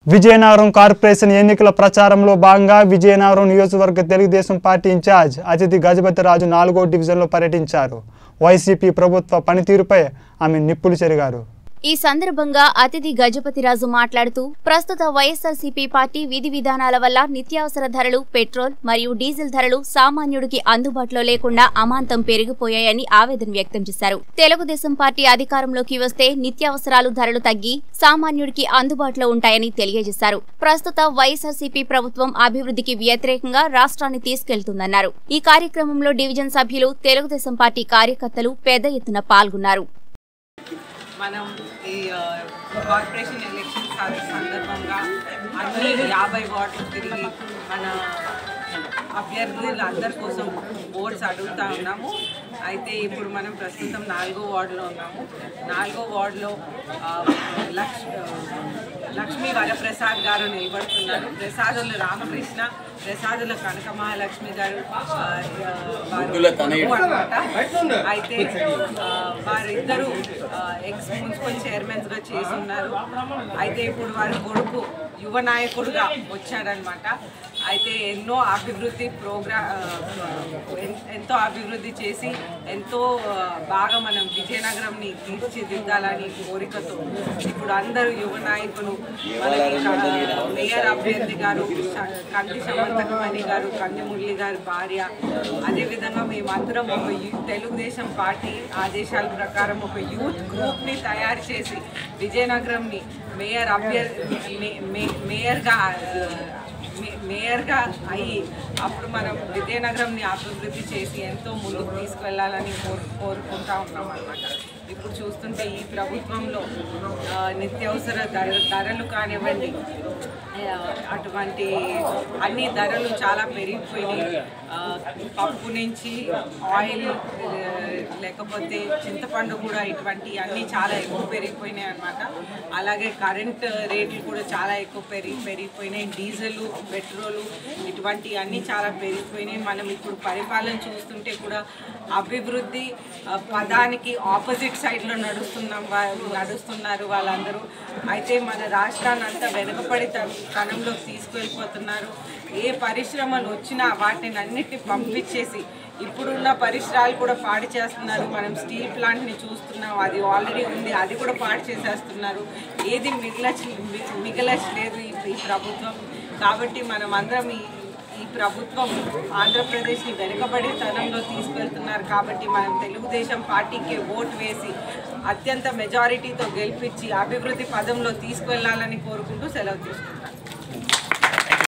Vizianagaram corporation ఎన్నికల ప్రచారంలో భాగంగా విజయనగరం నియోజకవర్గ తెలుగుదేశం పార్టీ ఇన్ఛార్జ్ అతిథి గజపతిరాజు 4వ డివిజన్లో పర్యటించారు. వైసీపీ ప్రభుత్వ పనితీరుపై ఆమె నిప్పులు చెరిగారు. ఈ సందర్భంగా అతిథి గజపతిరాజు మాట్లాడుతూ ప్రస్తుత వైఎస్ఆర్సీపీ పార్టీ విధి విధానాల వల్ల నిత్యావసర ధరలు, పెట్రోల్ మరియు డీజిల్ ధరలు సామాన్యుడికి అందుబాటులో లేకుండా అమాంతం పెరిగిపోయాయని ఆవేదన వ్యక్తం చేశారు. తెలుగుదేశం పార్టీ అధికారంలోకి వస్తే నిత్యావసరాలు ధరలు తగ్గి సామాన్యుడికి అందుబాటులో ఉంటాయని తెలియజేశారు. ప్రస్తుత వైఎస్ఆర్సీపీ ప్రభుత్వం అభివృద్ధికి వ్యతిరేకంగా రాష్ట్రాన్ని తీసుకెళ్తుందన్నారు. ఈ కార్యక్రమంలో డివిజన్ సభ్యులు, తెలుగుదేశం పార్టీ కార్యకర్తలు పెద్ద ఎత్తున పాల్గొన్నారు. మనం ఈ కార్పొరేషన్ ఎలక్షన్ సందర్భంగా అన్ని 50 వార్డులు తిరిగి మన అభ్యర్థులందరి కోసం ఓట్స్ అడుగుతూ ఉన్నాము. అయితే ఇప్పుడు మనం ప్రస్తుతం 4వ వార్డులో ఉన్నాము. 4వ వార్డులో లక్ష్మీ వరప్రసాద్ గారు నిలబడుతున్నారు. ప్రసాదుల రామకృష్ణ, ప్రసాదుల కనక మహాలక్ష్మి గారు అనమాట. అయితే వారిద్దరూ ఎక్స్ మున్సిపల్ చైర్మన్స్గా చేసి ఉన్నారు. అయితే ఇప్పుడు వారి కొడుకు యువ నాయకుడుగా వచ్చాడనమాట. అయితే ఎన్నో అభివృద్ధి ఎంతో అభివృద్ధి చేసి ఎంతో బాగా మనం విజయనగరంని తీర్చిదిద్దాలని కోరికతో ఇప్పుడు అందరూ యువ నాయకులు, మేయర్ అభ్యర్థి గారు కంది సమంతకమణి గారు, కంది మురళి గారి భార్య, అదేవిధంగా మేమందరం ఒక తెలుగుదేశం పార్టీ ఆదేశాల ప్రకారం ఒక యూత్ గ్రూప్ని తయారు చేసి విజయనగరంని మేయర్గా అయ్యి అప్పుడు మనం విజయనగరంని అభివృద్ధి చేసి ఎంతో ముందుకు తీసుకువెళ్ళాలని కోరుకుంటా ఉన్నాం అన్నమాట. ఇప్పుడు చూస్తుంటే ఈ ప్రభుత్వంలో నిత్యావసర ధరలు కానివ్వండి, అటువంటి అన్ని ధరలు చాలా పెరిగిపోయినాయి. పప్పు నుంచి ఆయిల్, లేకపోతే చింతపండు కూడా ఇటువంటి అన్నీ చాలా ఎక్కువ పెరిగిపోయినాయి అన్నమాట. అలాగే కరెంట్ రేట్లు కూడా చాలా ఎక్కువ పెరిగిపోయినాయి. డీజిల్, పెట్రోలు ఇటువంటి అన్నీ చాలా పెరిగిపోయినాయి. మనం ఇప్పుడు పరిపాలన చూస్తుంటే కూడా అభివృద్ధి పదానికి ఆపోజిట్ సైడ్లో నడుస్తున్నారు వాళ్ళందరూ. అయితే మన రాష్ట్రాన్ని అంతా వెనుకబడి తనంలోకి తీసుకువెళ్ళిపోతున్నారు. ఏ పరిశ్రమలు వచ్చినా వాటిని అన్నిటిని పంపించేసి ఇప్పుడున్న పరిసరాలు కూడా పాడు చేస్తున్నారు. మనం స్టీల్ ప్లాంట్ని చూస్తున్నాం, అది ఆల్రెడీ ఉంది, అది కూడా పాడు చేసేస్తున్నారు. ఏది మిగలట్లేదు ఈ ప్రభుత్వం. కాబట్టి మనం అందరం ఈ ప్రభుత్వం ఆంధ్రప్రదేశ్ని వెనుకబడి తనంలో తీసుకెళ్తున్నారు. కాబట్టి మనం తెలుగుదేశం పార్టీకి ఓటు వేసి అత్యంత మెజారిటీతో గెలిపించి అభివృద్ధి పదంలో తీసుకువెళ్లాలని కోరుకుంటూ సెలవు తీసుకుంటాం.